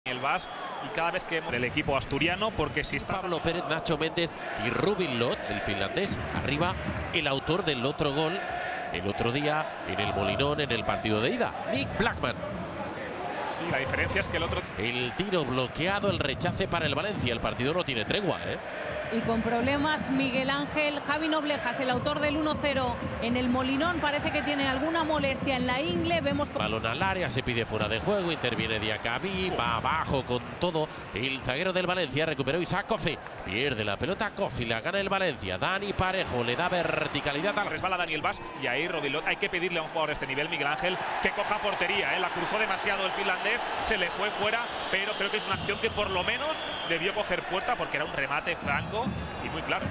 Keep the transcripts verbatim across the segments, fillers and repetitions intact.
El Bas y cada vez que el equipo asturiano, porque si está Pablo Pérez, Nacho Méndez y Rubin Lot, el finlandés, arriba el autor del otro gol el otro día en el Molinón en el partido de ida, Nick Blackman. Sí, la diferencia es que el otro... El tiro bloqueado, el rechace para el Valencia, el partido no tiene tregua, ¿eh? Y con problemas Miguel Ángel, Javi Noblejas, el autor del uno cero en el Molinón, parece que tiene alguna molestia en la ingle. Vemos balón al área, se pide fuera de juego, interviene Diacabí, va abajo con todo. El zaguero del Valencia recuperó Isaac Kofi, pierde la pelota Kofi, la gana el Valencia. Dani Parejo le da verticalidad al... Resbala Daniel Bas y ahí Rodilot. Hay que pedirle a un jugador de este nivel, Miguel Ángel, que coja portería, ¿eh? La cruzó demasiado el finlandés, se le fue fuera, pero creo que es una acción que por lo menos debió coger puerta porque era un remate franco y muy claro.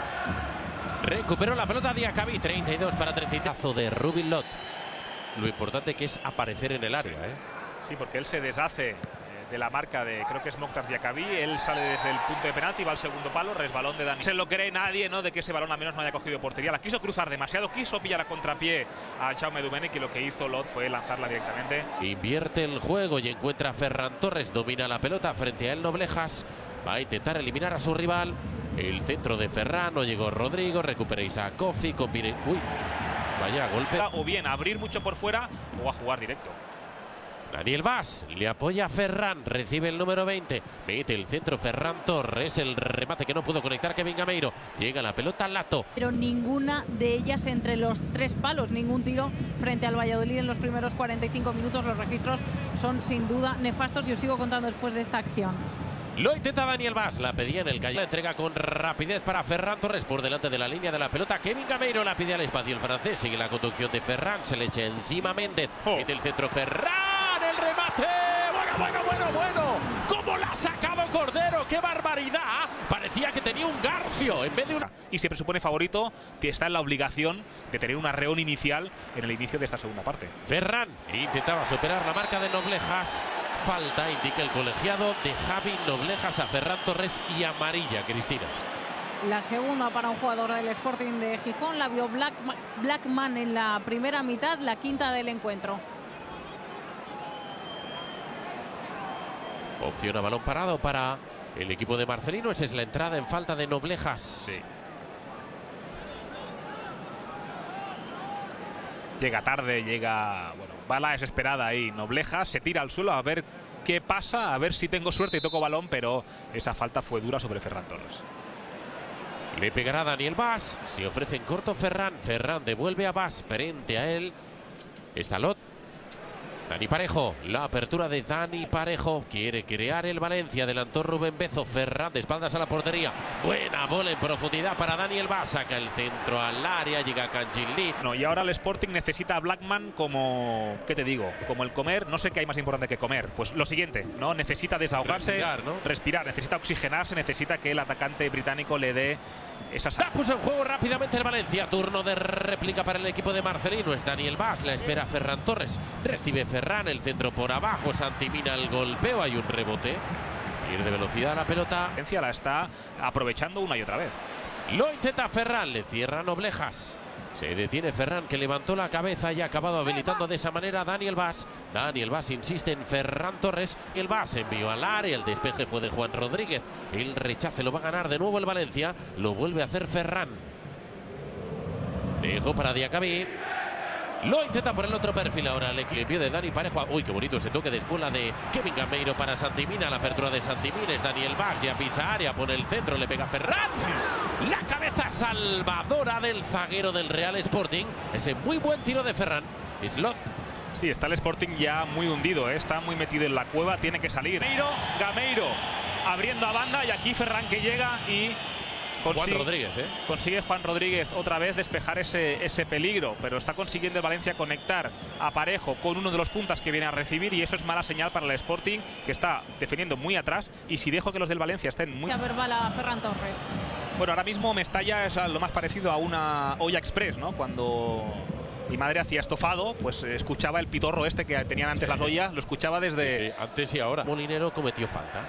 Recuperó la pelota Diacabí, treinta y dos para treinta y tres de Rubin Lot. Lo importante que es aparecer en el área, sí. ¿eh? Sí, porque él se deshace de la marca de, creo que es Mokhtar Diacabí, él sale desde el punto de penalti, va al segundo palo, resbalón de Dani. Se lo cree nadie, ¿no?, de que ese balón al menos no haya cogido portería. La quiso cruzar demasiado, quiso pillar a contrapié a Jaume Domenech y lo que hizo Lot fue lanzarla directamente. Invierte el juego y encuentra a Ferran Torres, domina la pelota frente a él Noblejas. Va a intentar eliminar a su rival. El centro de Ferran, no llegó Rodrigo, recuperéis a Kofi, combine... Uy, vaya golpe. O bien abrir mucho por fuera o a jugar directo. Daniel Bas le apoya a Ferran, recibe el número veinte, mete el centro Ferran Torres, el remate que no pudo conectar Kevin Gameiro, llega la pelota al lato. Pero ninguna de ellas entre los tres palos, ningún tiro frente al Valladolid en los primeros cuarenta y cinco minutos. Los registros son sin duda nefastos y os sigo contando después de esta acción. Lo intenta Daniel Bas, la pedía en el calle, la entrega con rapidez para Ferran Torres por delante de la línea de la pelota. Kevin Gameiro la pide al espacio, el francés sigue la conducción de Ferran, se le echa encima Méndez, oh. mete el centro Ferran, el remate, bueno, bueno, bueno, bueno, cómo la ha sacado Cordero, qué barbaridad, parecía que tenía un garfio en vez de una... Y siempre supone favorito que está en la obligación de tener un arreón inicial en el inicio de esta segunda parte. Ferran intentaba superar la marca de Noblejas. Falta, indica el colegiado, de Javi Noblejas a Ferran Torres y amarilla, Cristina. La segunda para un jugador del Sporting de Gijón, la vio Black, Blackman en la primera mitad, la quinta del encuentro. Opción a balón parado para el equipo de Marcelino, esa es la entrada en falta de Noblejas. Sí. Llega tarde, llega, bueno, bala desesperada ahí, Noblejas se tira al suelo a ver qué pasa, a ver si tengo suerte y toco balón, pero esa falta fue dura sobre Ferran Torres. Le pegará Daniel Bas, se ofrece en corto Ferran, Ferran devuelve a Bas, frente a él está Lot. Dani Parejo, la apertura de Dani Parejo, quiere crear el Valencia, adelantó Rubén Bezo, Ferran de espaldas a la portería, buena bola en profundidad para Daniel Bas, saca el centro al área, llega Canchilí. No, y ahora el Sporting necesita a Blackman como, ¿qué te digo? Como el comer, no sé qué hay más importante que comer, pues lo siguiente, ¿no? Necesita desahogarse, respirar, ¿no? respirar, necesita oxigenarse, necesita que el atacante británico le dé esas... La puso en juego rápidamente el Valencia, turno de réplica para el equipo de Marcelino, es Daniel Bas, la espera Ferran Torres, recibe Ferran, el centro por abajo, Santimina el golpeo, hay un rebote, pierde velocidad la pelota. La está aprovechando una y otra vez. Lo intenta Ferran, le cierra Noblejas. Se detiene Ferran, que levantó la cabeza y ha acabado habilitando de esa manera a Daniel Bas. Daniel Bas insiste en Ferran Torres. El Bas envió al área, el despeje fue de Juan Rodríguez. El rechace lo va a ganar de nuevo el Valencia. Lo vuelve a hacer Ferran. Dejó para Diacabí. Lo intenta por el otro perfil ahora, el envío de Dani Parejo. Uy, qué bonito ese toque de espuela de Kevin Gameiro para Santimina. La apertura de Santimina es Daniel Bas, ya pisa área, pone el centro, le pega Ferran. La cabeza salvadora del zaguero del Real Sporting. Ese muy buen tiro de Ferran. Slot. Sí, está el Sporting ya muy hundido, ¿eh? Está muy metido en la cueva, tiene que salir. Gameiro, Gameiro abriendo a banda y aquí Ferran que llega y... Consigue, Juan Rodríguez, ¿eh? Consigue Juan Rodríguez otra vez despejar ese, ese peligro, pero está consiguiendo el Valencia conectar a Parejo con uno de los puntas que viene a recibir y eso es mala señal para el Sporting, que está defendiendo muy atrás, y si dejo que los del Valencia estén muy... A ver, bala Ferran Torres. Bueno, ahora mismo Mestalla es lo más parecido a una olla express, ¿no? Cuando mi madre hacía estofado, pues escuchaba el pitorro este que tenían antes las ollas, lo escuchaba desde... Sí, antes y ahora. Molinero cometió falta.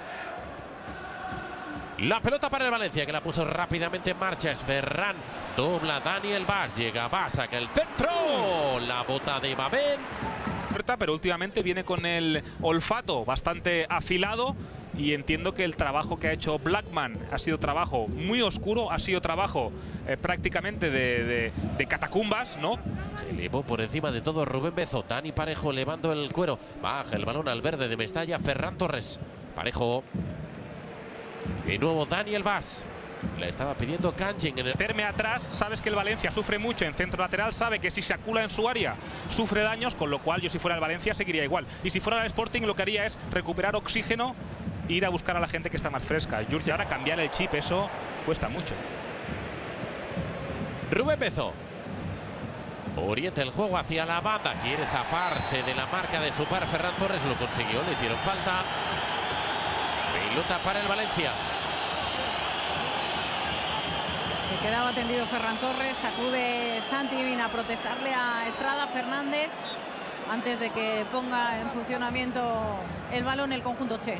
La pelota para el Valencia, que la puso rápidamente en marcha, es Ferran, dobla Daniel Bas, llega Bas, saca el centro, la bota de Babel. Pero últimamente viene con el olfato bastante afilado y entiendo que el trabajo que ha hecho Blackman ha sido trabajo muy oscuro, ha sido trabajo eh, prácticamente de, de, de catacumbas, ¿no? Se elevó por encima de todo Rubén Bezo. Dani Parejo levando el cuero. Baja el balón al verde de Mestalla. Ferran Torres. Parejo. De nuevo Daniel Bas. Le estaba pidiendo Kangin en el... Meterme atrás, sabes que el Valencia sufre mucho en centro lateral, sabe que si se acula en su área sufre daños, con lo cual yo si fuera el Valencia seguiría igual. Y si fuera el Sporting lo que haría es recuperar oxígeno e ir a buscar a la gente que está más fresca. Jurgen, ahora cambiar el chip, eso cuesta mucho. Rubén Bezo. Orienta el juego hacia la banda. Quiere zafarse de la marca de su par. Ferran Torres lo consiguió, le hicieron falta. Pelota para el Valencia. Se quedaba tendido Ferran Torres, sacude Santi Mina a protestarle a Estrada Fernández antes de que ponga en funcionamiento el balón el conjunto Che.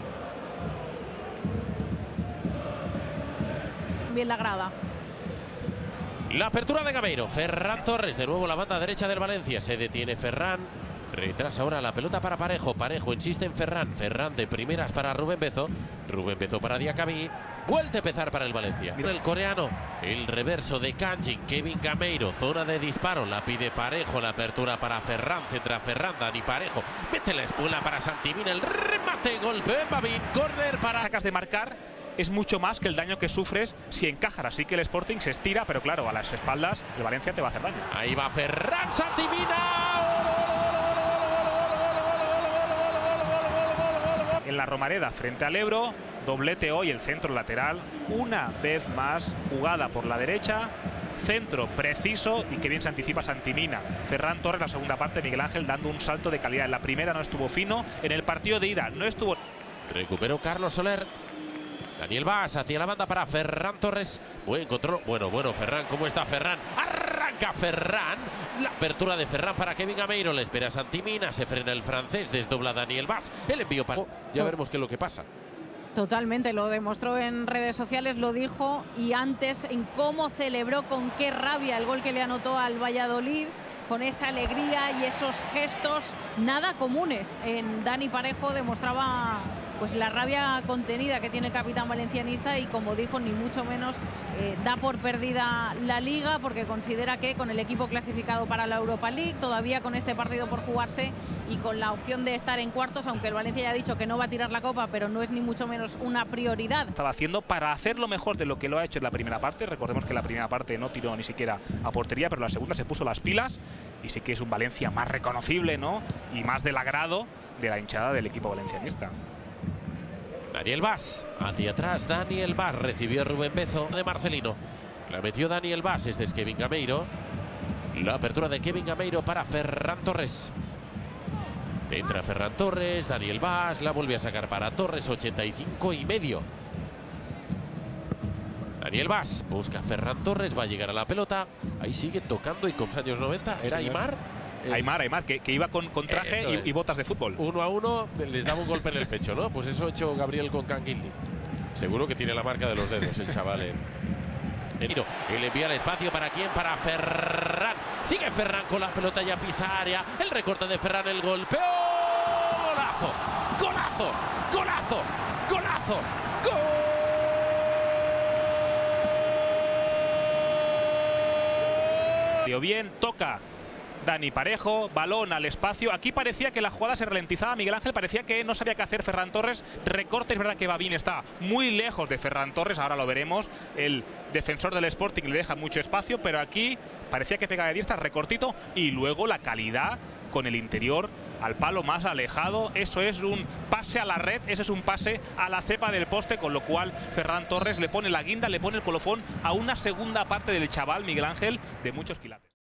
Bien la grada. La apertura de Gameiro. Ferran Torres, de nuevo la banda derecha del Valencia. Se detiene Ferran. Retrasa ahora la pelota para Parejo. Parejo insiste en Ferran. Ferran de primeras para Rubén Bezo. Rubén Bezo para Diacabí. Vuelve a empezar para el Valencia. El coreano. El reverso de Kangin. Kevin Gameiro. Zona de disparo. La pide Parejo. La apertura para Ferran. Centra Ferran. Dani Parejo. Mete la espuela para Santi Mina. El remate. Golpe. Babín. Córner para... Sacas de marcar. Es mucho más que el daño que sufres si encajas. Así que el Sporting se estira, pero claro, a las espaldas el Valencia te va a hacer daño. Ahí va Ferran. Santi Mina. En la Romareda frente al Ebro, doblete hoy el centro lateral, una vez más jugada por la derecha, centro preciso y que bien se anticipa Santi Mina. Ferran Torres la segunda parte, Miguel Ángel dando un salto de calidad. En la primera no estuvo fino, en el partido de ida no estuvo... Recuperó Carlos Soler. Daniel Bas hacia la banda para Ferran Torres. Buen control. Bueno, bueno, Ferran, ¿cómo está Ferran? Arranca Ferran. La apertura de Ferran para Kevin Gameiro. Le espera Santi Mina. Se frena el francés. Desdobla Daniel Bas. El envío para... Ya veremos qué es lo que pasa. Totalmente, lo demostró en redes sociales, lo dijo, y antes en cómo celebró, con qué rabia el gol que le anotó al Valladolid, con esa alegría y esos gestos nada comunes. En Dani Parejo demostraba pues la rabia contenida que tiene el capitán valencianista y, como dijo, ni mucho menos eh, da por perdida la Liga, porque considera que con el equipo clasificado para la Europa League, todavía con este partido por jugarse y con la opción de estar en cuartos, aunque el Valencia ya ha dicho que no va a tirar la copa, pero no es ni mucho menos una prioridad. Estaba haciendo para hacerlo mejor de lo que lo ha hecho en la primera parte. Recordemos que la primera parte no tiró ni siquiera a portería, pero la segunda se puso las pilas y sí que es un Valencia más reconocible, ¿no? Y más del agrado de la hinchada del equipo valencianista. Daniel Bas, hacia atrás Daniel Bas, recibió Rubén Bezo de Marcelino. La metió Daniel Bas, este es Kevin Gameiro. La apertura de Kevin Gameiro para Ferran Torres. Entra Ferran Torres, Daniel Bas, la vuelve a sacar para Torres, ochenta y cinco y medio. Daniel Bas busca a Ferran Torres, va a llegar a la pelota. Ahí sigue tocando y con años noventa. ¿Era sí, Aymar? Eh, Aymar, Aymar, que, que iba con, con traje y, y botas de fútbol. Uno a uno les daba un golpe en el pecho, ¿no? Pues eso ha hecho Gabriel con Canguilli. Seguro que tiene la marca de los dedos el chaval. Eh. Él envía el espacio para quién, para Ferran. Sigue Ferran con la pelota, ya pisa área. El recorte de Ferran, el golpeo. ¡Golazo! ¡Golazo! ¡Golazo! ¡Golazo! ¡Gol! Bien, toca Dani Parejo, balón al espacio. Aquí parecía que la jugada se ralentizaba. Miguel Ángel, parecía que no sabía qué hacer Ferran Torres. Recorte, es verdad que Babín está muy lejos de Ferran Torres, ahora lo veremos. El defensor del Sporting le deja mucho espacio, pero aquí parecía que pega de diestra, recortito, y luego la calidad con el interior al palo más alejado. Eso es un pase a la red, ese es un pase a la cepa del poste, con lo cual Ferran Torres le pone la guinda, le pone el colofón a una segunda parte del chaval Miguel Ángel de muchos quilates.